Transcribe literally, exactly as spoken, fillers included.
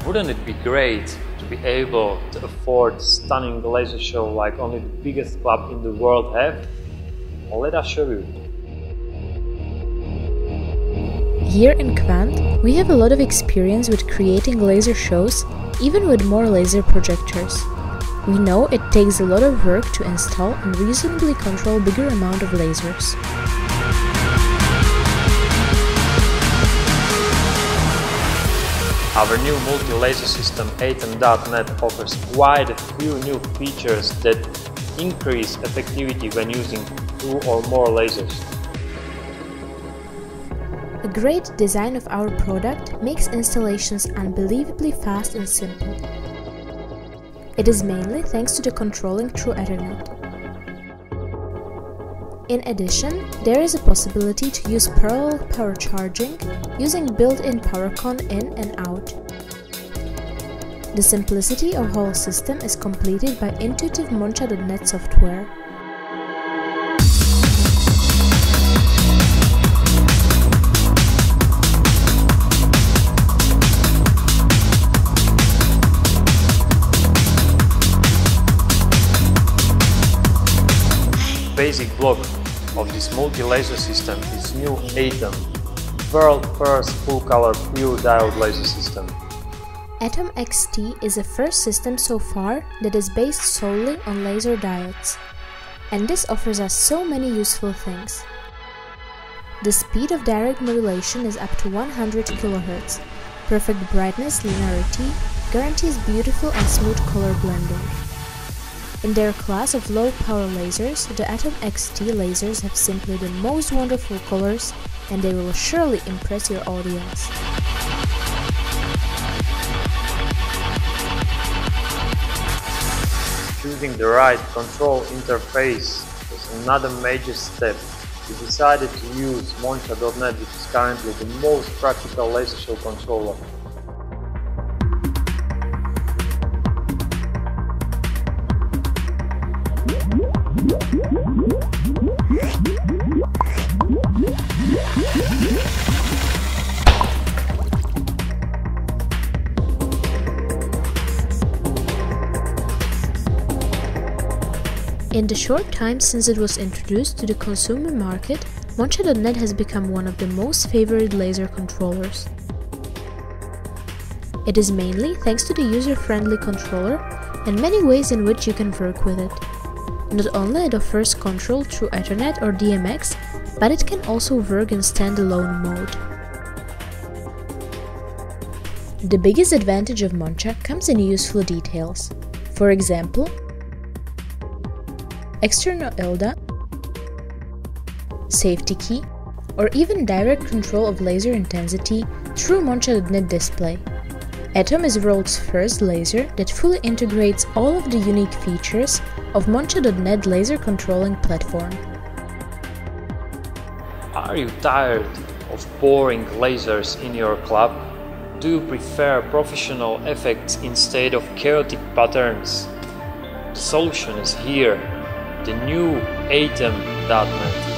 Wouldn't it be great to be able to afford stunning laser show like only the biggest club in the world have? Well, let us show you. Here in Kvant, we have a lot of experience with creating laser shows, even with more laser projectors. We know it takes a lot of work to install and reasonably control bigger amount of lasers. Our new multi-laser system atom dot net offers quite a few new features that increase effectivity when using two or more lasers. A great design of our product makes installations unbelievably fast and simple. It is mainly thanks to the controlling through Ethernet. In addition, there is a possibility to use parallel power charging using built-in PowerCon in and out. The simplicity of whole system is completed by intuitive Moncha dot net software. Basic block of this multi-laser system is new Atom, world first full-color pure diode laser system. Atom X T is the first system so far that is based solely on laser diodes, and this offers us so many useful things. The speed of direct modulation is up to one hundred kilohertz, perfect brightness linearity, guarantees beautiful and smooth color blending. In their class of low-power lasers, the Atom X T lasers have simply the most wonderful colors, and they will surely impress your audience. Choosing the right control interface was another major step. We decided to use Moncha dot net, which is currently the most practical laser show controller. In the short time since it was introduced to the consumer market, Moncha dot net has become one of the most favored laser controllers. It is mainly thanks to the user-friendly controller and many ways in which you can work with it. Not only it offers control through Ethernet or D M X, but it can also work in standalone mode. The biggest advantage of Moncha comes in useful details. For example, external I L D A, safety key, or even direct control of laser intensity through Moncha dot net display. Atom is the world's first laser that fully integrates all of the unique features of Moncha dot net laser controlling platform. Are you tired of boring lasers in your club? Do you prefer professional effects instead of chaotic patterns? The solution is here, the new Atom dot net.